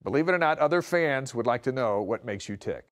Believe it or not, other fans would like to know what makes you tick.